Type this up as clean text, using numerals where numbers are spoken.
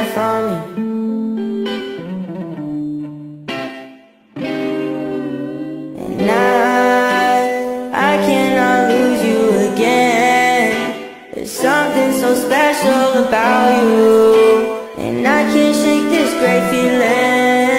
from me. And I cannot lose you again. There's something so special about you, and I can't shake this great feeling.